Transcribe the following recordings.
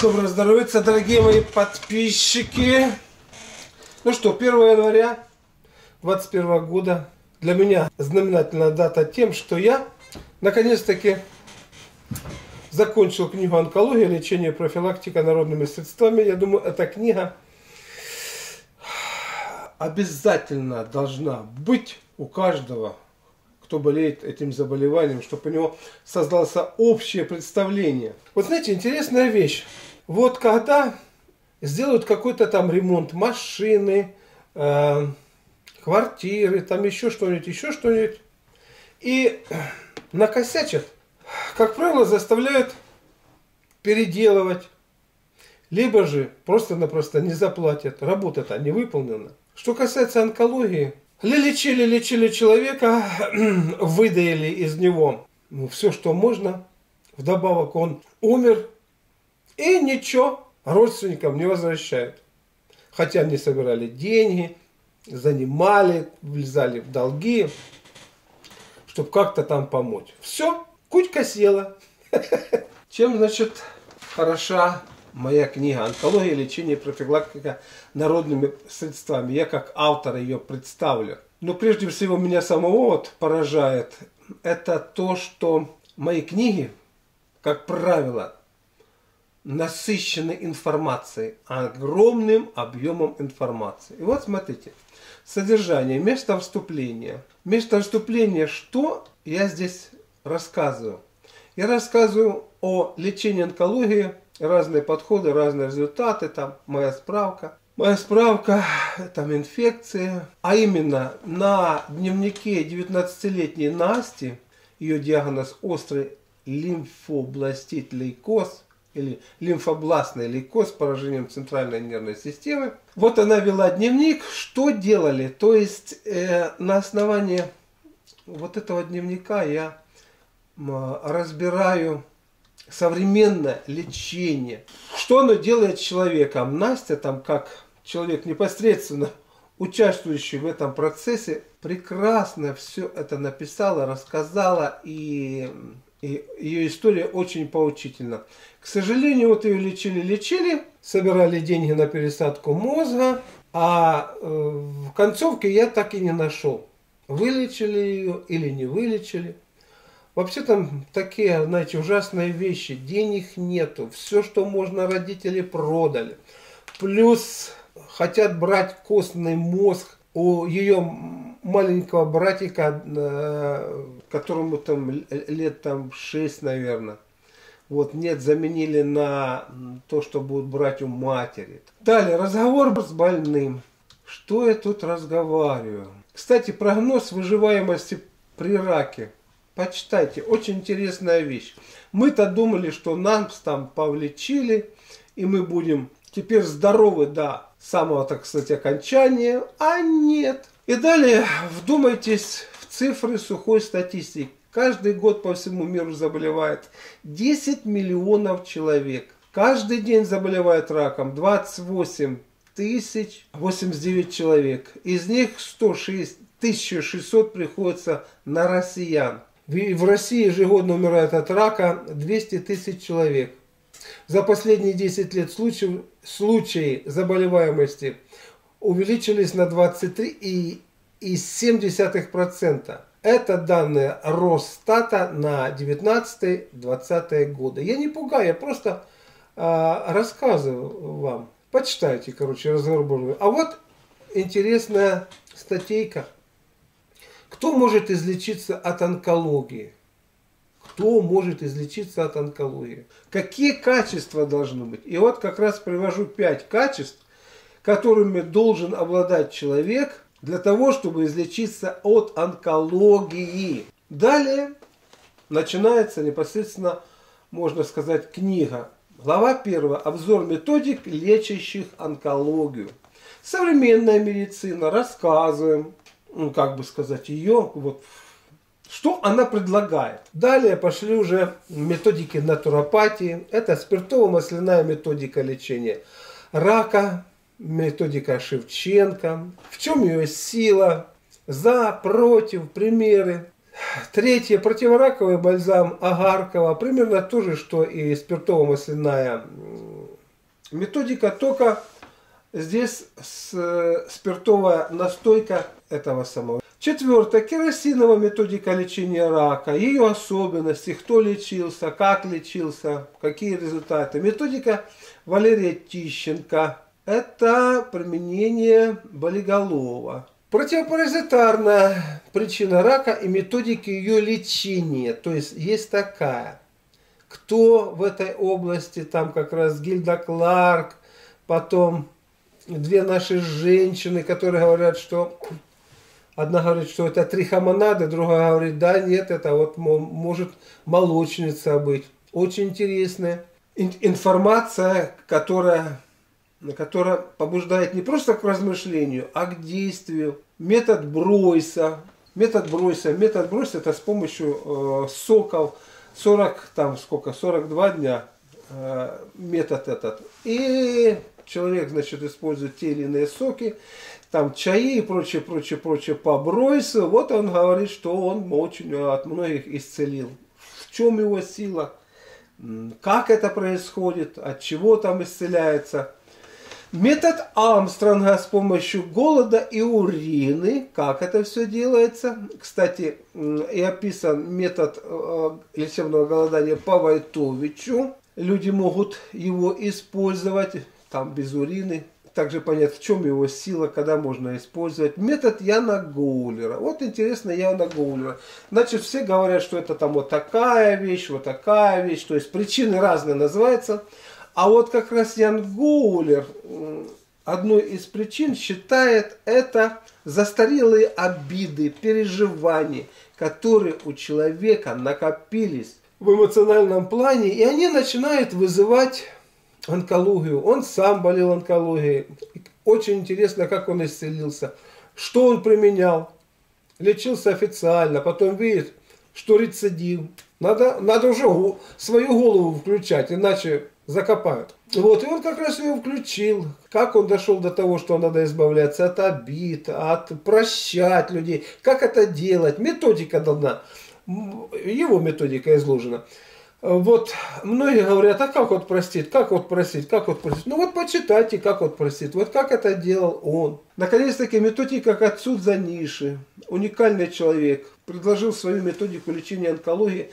Доброго здоровья, дорогие мои подписчики. Ну что, 1 января 2021 года для меня знаменательная дата тем, что я наконец-таки закончил книгу «Онкология. Лечение и профилактика народными средствами». Я думаю, эта книга обязательно должна быть у каждого, кто болеет этим заболеванием, чтобы у него создалось общее представление. Вот знаете, интересная вещь. Вот когда сделают какой-то там ремонт машины, квартиры, там еще что-нибудь, и накосячат, как правило, заставляют переделывать, либо же просто-напросто не заплатят, работа-то не выполнена. Что касается онкологии, лечили человека, выдаили из него все, что можно, вдобавок он умер, и ничего родственникам не возвращают. Хотя они собирали деньги, занимали, влезали в долги, чтобы как-то там помочь. Все, кучка села. Чем, значит, хороша моя книга «Онкология, лечение и профилактика народными средствами». Я как автор ее представлю. Но прежде всего меня самого вот поражает это то, что мои книги, как правило, насыщены информацией, огромным объемом информации. И вот смотрите, содержание, место вступления. Место вступления, что я здесь рассказываю? Я рассказываю о лечении онкологии, разные подходы, разные результаты, там моя справка. Моя справка, там инфекции, а именно на дневнике 19-летней Насти, ее диагноз острый лимфобластит лейкоз, или лимфобластный лейкоз с поражением центральной нервной системы. Вот она вела дневник, что делали, то есть на основании вот этого дневника я разбираю современное лечение. Что оно делает с человеком? Настя, там как человек непосредственно участвующий в этом процессе, прекрасно все это написала, рассказала, и ее история очень поучительна. К сожалению, вот ее лечили, собирали деньги на пересадку мозга, а в концовке я так и не нашел, вылечили ее или не вылечили. Вообще там такие, знаете, ужасные вещи. Денег нету. Все, что можно, родители продали. Плюс хотят брать костный мозг у ее маленького братика, которому там лет 6, наверное. Вот, нет, заменили на то, что будут брать у матери. Далее, разговор с больным. Что я тут разговариваю? Кстати, прогноз выживаемости при раке. Почитайте, очень интересная вещь. Мы-то думали, что нас там повлечили, и мы будем теперь здоровы до самого, так сказать, окончания, а нет. И далее вдумайтесь в цифры сухой статистики. Каждый год по всему миру заболевает 10 миллионов человек. Каждый день заболевает раком 28 089 человек. Из них 106 600 приходится на россиян. В России ежегодно умирает от рака 200 тысяч человек. За последние 10 лет случаи заболеваемости увеличились на 23,7%. Это данные Росстата на 19-20 годы. Я не пугаю, я просто рассказываю вам. Почитайте, разговор Божий. А вот интересная статейка. Кто может излечиться от онкологии? Кто может излечиться от онкологии? Какие качества должны быть? И вот как раз привожу 5 качеств, которыми должен обладать человек для того, чтобы излечиться от онкологии. Далее начинается непосредственно, можно сказать, книга. Глава 1. Обзор методик, лечащих онкологию. Современная медицина. Рассказываем, как бы сказать, ее, вот, что она предлагает. Далее пошли уже методики натуропатии. Это спиртово-масляная методика лечения рака, методика Шевченко. В чем ее сила? За, против, примеры. Третье. Противораковый бальзам Агаркова. Примерно то же, что и спиртово-масляная Методика только здесь спиртовая настойка этого самого. Четвертое. Керосиновая методика лечения рака. Ее особенности, кто лечился, как лечился, какие результаты. Методика Валерия Тищенко. Это применение болиголова. Противопаразитарная причина рака и методики ее лечения. То есть есть такая. Кто в этой области, там как раз Гильда Кларк, потом две наши женщины, которые говорят, что одна говорит, что это трихомонады, другая говорит, да, нет, это вот может молочница быть. Очень интересная информация, которая побуждает не просто к размышлению, а к действию. Метод Бройса. Метод Бройса это с помощью соков 42 дня метод этот. И человек, значит, использует те или иные соки, там чаи и прочее по Бройсу. Вот он говорит, что он очень от многих исцелил. В чем его сила? Как это происходит? От чего там исцеляется? Метод Армстронга с помощью голода и урины. Как это все делается? Кстати, и описан метод лечебного голодания по Войтовичу. Люди могут его использовать там без урины. Также понять, в чем его сила, когда можно использовать. Метод Яна Гоулера. Вот интересно Яна Гоулера. Значит, все говорят, что это там вот такая вещь. То есть причины разные называются. А вот как раз Ян Гоулер одной из причин считает это застарелые обиды, переживания, которые у человека накопились в эмоциональном плане, и они начинают вызывать онкологию. Он сам болел онкологией. Очень интересно, как он исцелился. Что он применял? Лечился официально, потом видит, что рецидив. Надо уже свою голову включать, иначе закопают. Вот, и он как раз ее включил. Как он дошел до того, что надо избавляться от обид, прощать людей. Как это делать? Методика дана. Его методика изложена. Вот, многие говорят, а как вот простить, как вот простить, как вот простить. Ну вот почитайте, как вот простить. Вот как это делал он. Наконец-таки методика Кацудза Заниши. Уникальный человек. Предложил свою методику лечения онкологии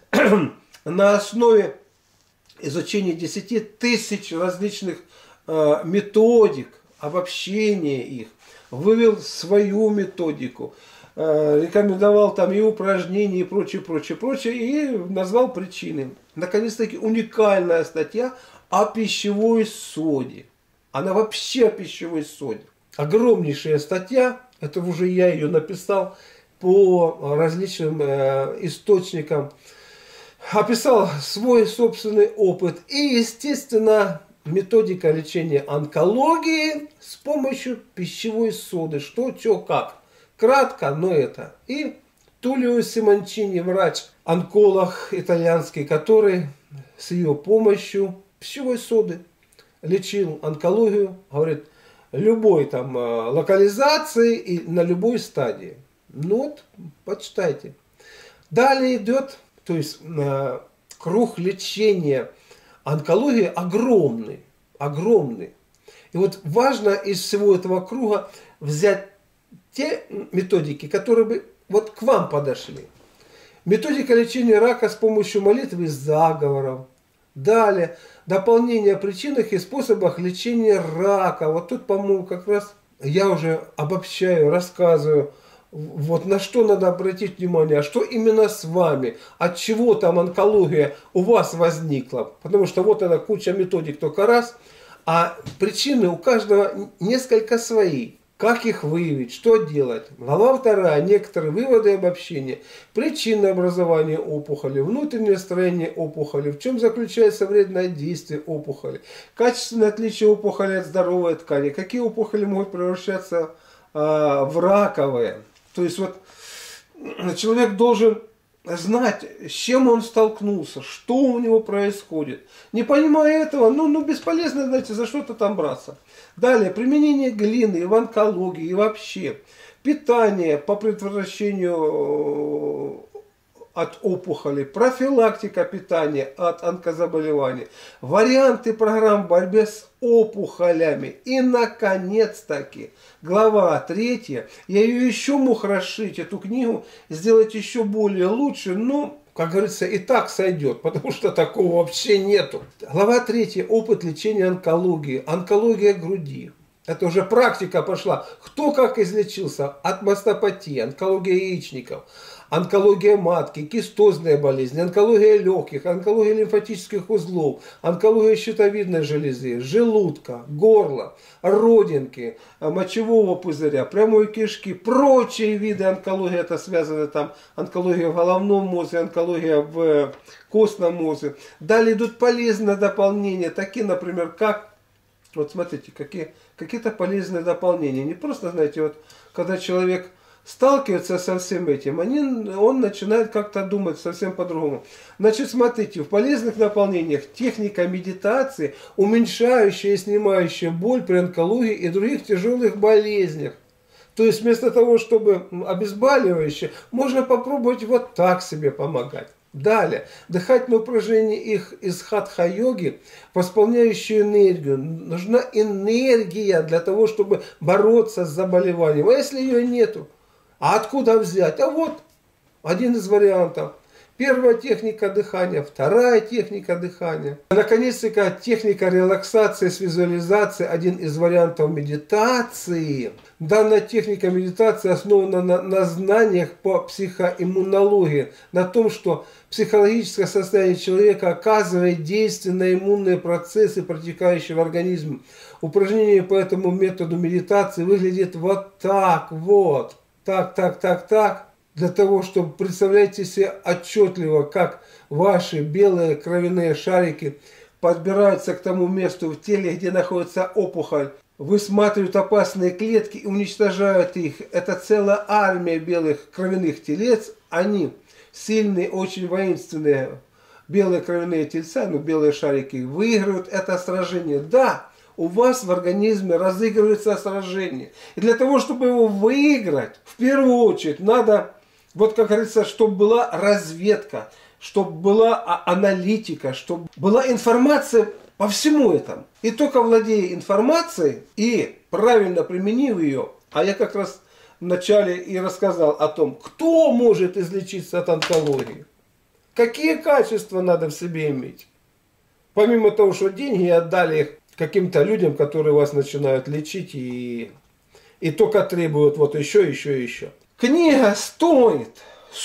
на основе изучения 10 тысяч различных методик, обобщения их. Вывел свою методику. Рекомендовал там и упражнения, и прочее, и назвал причины. Наконец-таки уникальная статья о пищевой соде. Она вообще о пищевой соде. Огромнейшая статья, это уже я ее написал по различным источникам. Описал свой собственный опыт и, естественно, методика лечения онкологии с помощью пищевой соды. Что, как. Кратко, но это. И Тулио Симончини, врач-онколог итальянский, который с ее помощью пищевой соды лечил онкологию, говорит, любой там локализации и на любой стадии. Ну вот, почитайте. Далее идет, то есть круг лечения онкологии огромный. И вот важно из всего этого круга взять те методики, которые бы вот к вам подошли. Методика лечения рака с помощью молитвы и заговоров. Далее, дополнение о причинах и способах лечения рака. Вот тут, по-моему, как раз я уже обобщаю, рассказываю, вот на что надо обратить внимание, а что именно с вами, от чего там онкология у вас возникла. Потому что вот она куча методик только раз, а причины у каждого несколько свои. Как их выявить, что делать? Глава 2. Некоторые выводы и обобщения. Причины образования опухоли, внутреннее строение опухоли, в чем заключается вредное действие опухоли, качественное отличие опухоли от здоровой ткани, какие опухоли могут превращаться в раковые. То есть вот человек должен знать, с чем он столкнулся, что у него происходит. Не понимая этого, ну бесполезно, знаете, за что-то там браться. Далее, применение глины в онкологии и вообще. Питание по предотвращению от опухолей, профилактика питания от онкозаболеваний, варианты программ борьбы с опухолями. И, наконец-таки, глава 3. Я ее еще мог расширить, эту книгу, сделать еще более лучше, но, как говорится, и так сойдет, потому что такого вообще нету. Глава 3. Опыт лечения онкологии. Онкология груди. Это уже практика пошла. Кто как излечился от мастопатии, онкология яичников, онкология матки, кистозные болезни, онкология легких, онкология лимфатических узлов, онкология щитовидной железы, желудка, горла, родинки, мочевого пузыря, прямой кишки, прочие виды онкологии. Это связано там онкология в головном мозге, онкология в костном мозге. Далее идут полезные дополнения, такие, например, как, вот смотрите, какие-то полезные дополнения. Не просто, знаете, вот когда человек сталкивается со всем этим, он начинает как-то думать совсем по-другому. Значит, смотрите, в полезных дополнениях техника медитации, уменьшающая и снимающая боль при онкологии и других тяжелых болезнях. То есть вместо того, чтобы обезболивающее, можно попробовать вот так себе помогать. Далее, дыхательные упражнения их из хатха-йоги, восполняющие энергию. Нужна энергия для того, чтобы бороться с заболеванием. А если ее нету? А откуда взять? А вот один из вариантов. Первая техника дыхания, вторая техника дыхания. Наконец-то техника релаксации с визуализацией, один из вариантов медитации. Данная техника медитации основана на знаниях по психоиммунологии, на том, что психологическое состояние человека оказывает действие на иммунные процессы, протекающие в организме. Упражнение по этому методу медитации выглядит вот так вот. Так. Для того, чтобы представляете себе отчетливо, как ваши белые кровяные шарики подбираются к тому месту в теле, где находится опухоль, высматривают опасные клетки и уничтожают их. Это целая армия белых кровяных телец. Они сильные, очень воинственные белые кровяные тельца, белые шарики, выигрывают это сражение. Да, у вас в организме разыгрывается сражение. И для того, чтобы его выиграть, в первую очередь надо, вот как говорится, чтобы была разведка, чтобы была аналитика, чтобы была информация по всему этому. И только владея информацией и правильно применив ее, а я как раз вначале и рассказал о том, кто может излечиться от онкологии, какие качества надо в себе иметь. Помимо того, что деньги отдали их каким-то людям, которые вас начинают лечить и только требуют вот еще. Книга стоит